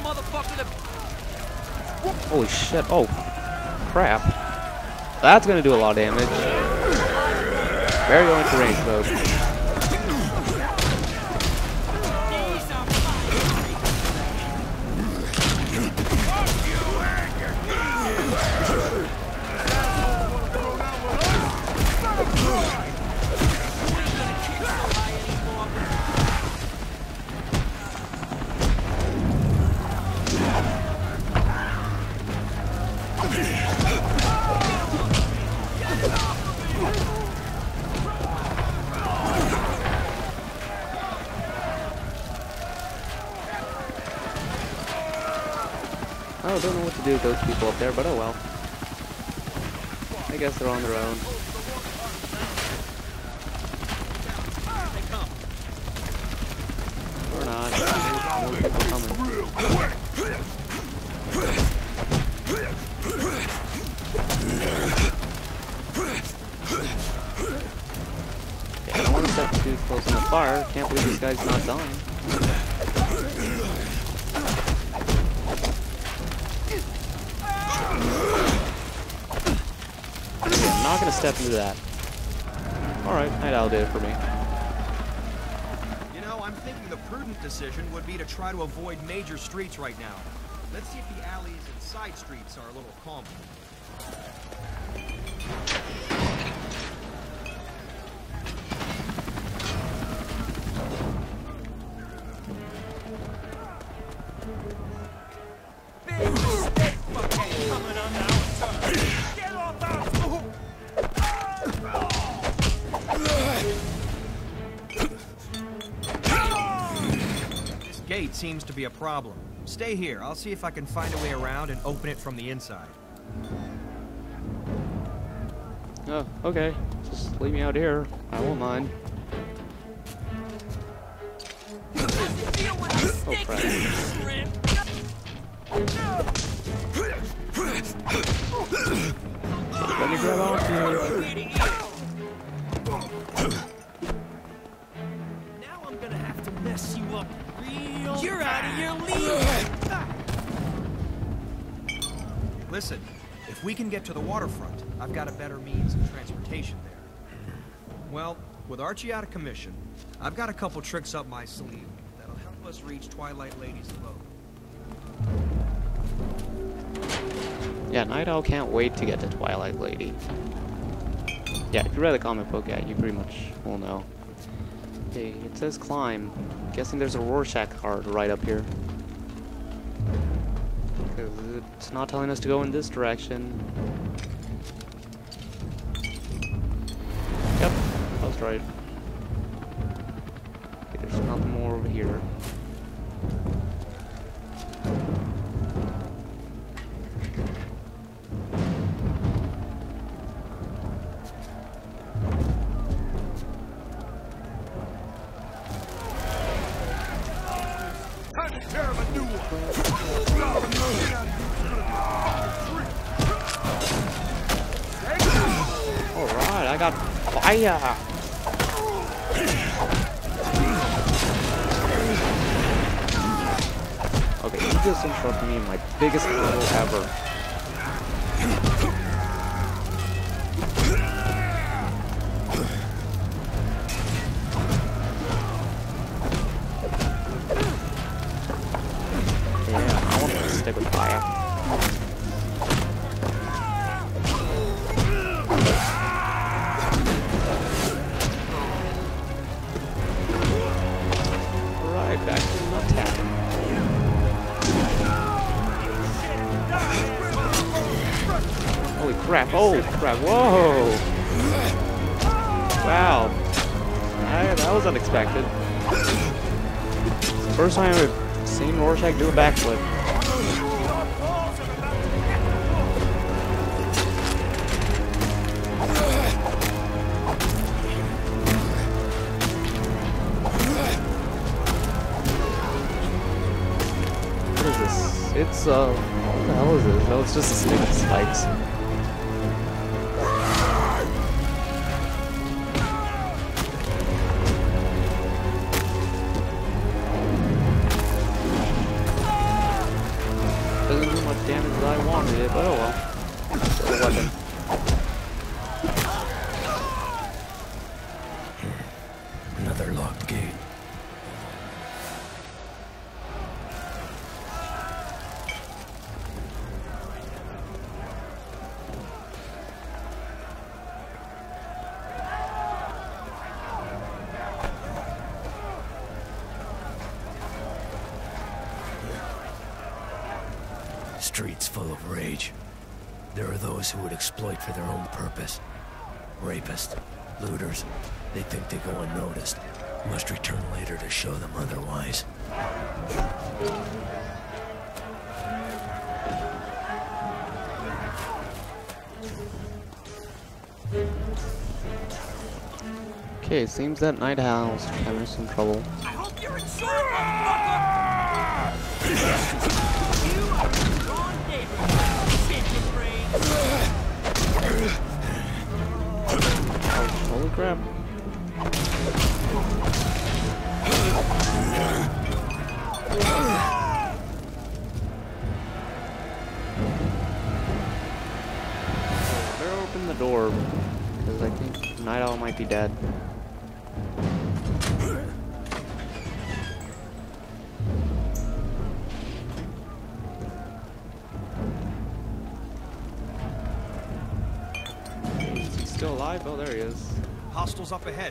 Holy shit. Oh, crap. That's gonna do a lot of damage. Better go into range mode. I don't know what to do with those people up there, but oh well. I guess they're on their own. Or not. There's more people coming. Okay, I don't want to step too close on the fire. Can't believe this guy's not dying. I'm not gonna step into that. Alright, that'll do it for me. You know, I'm thinking the prudent decision would be to try to avoid major streets right now. Let's see if the alleys and side streets are a little calmer. Gate seems to be a problem. Stay here. I'll see if I can find a way around and open it from the inside. Oh, okay. Just leave me out here. I won't mind. Oh, crap. Let me grab onto you. Now I'm gonna have to mess you up. You're out of your league! Listen, if we can get to the waterfront, I've got a better means of transportation there. Well, with Archie out of commission, I've got a couple tricks up my sleeve that'll help us reach Twilight Lady's abode. Yeah, Night Owl can't wait to get to Twilight Lady. Yeah, if you read the comic book, yeah, you pretty much will know. Okay, it says climb. Guessing there's a Rorschach card right up here. Because it's not telling us to go in this direction. Yep, I was right. Okay, there's nothing more over here. Alright, I got fire! Okay, you just interrupted me in my biggest battle ever. Yeah, I want to stick with fire. Back to the attack. Holy crap, oh crap, whoa! Wow. That was unexpected. It's the first time I've seen Rorschach do a backflip. It's, what the hell is this? No, it's just a snake with spikes. Doesn't do much damage as I wanted it, but oh well. Still a weapon. Another locked gate. Streets full of rage. There are those who would exploit for their own purpose. Rapists, looters, they think they go unnoticed. Must return later to show them otherwise. Okay, it seems that Night Owl's having some trouble. I hope you're insured, motherfucker! You are the wrong neighborhood, chicken brain! Holy crap. Better open the door, because I think Night Owl might be dead. Is he still alive? Oh, there he is. Hostiles up ahead.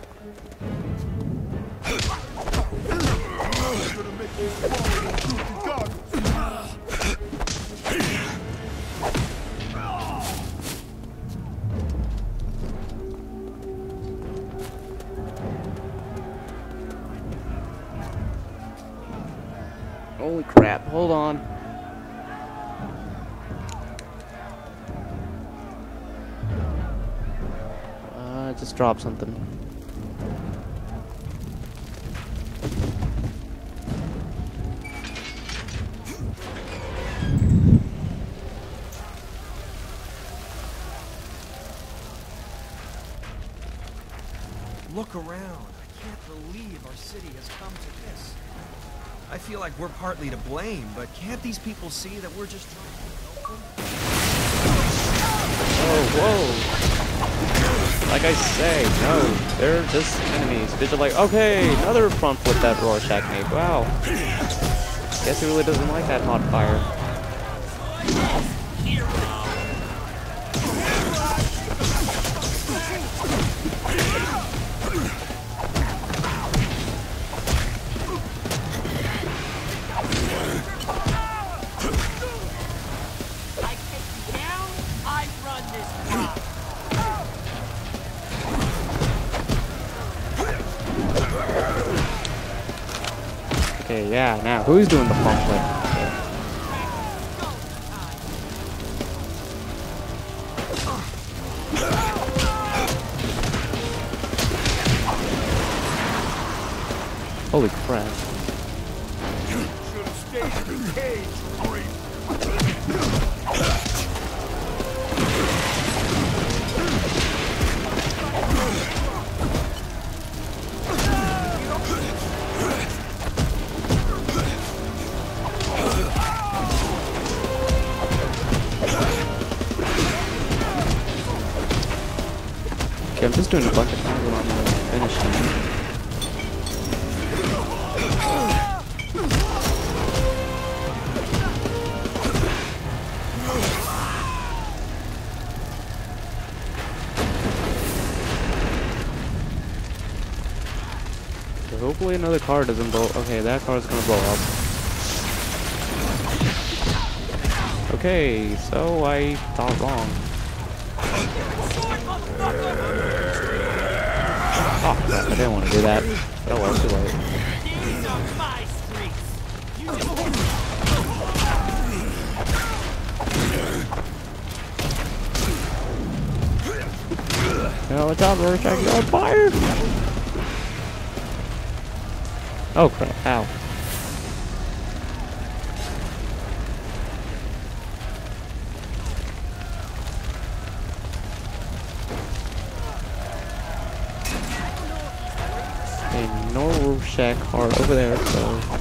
Holy crap, hold on. Just dropped something. Look around. I can't believe our city has come to this. I feel like we're partly to blame, but can't these people see that we're just trying to help them? Oh, whoa. Like I say, no, they're just enemies. They're just like, okay, another front flip that Rorschach made. Wow. Guess he really doesn't like that hot fire. I take you down, I run this job. Okay, yeah, now who's doing the front flip? Okay. Holy crap. Okay, I'm just doing a bunch of things and I'm gonna finish him. So hopefully another car doesn't blow. Okay, that car's gonna blow up. Okay, so I thought wrong. Oh, I didn't want to do that. But oh well, too late. These are my streets. No, watch out, Rorschach, you're on fire! Oh crap, ow. Okay, no Rorschach car over there, so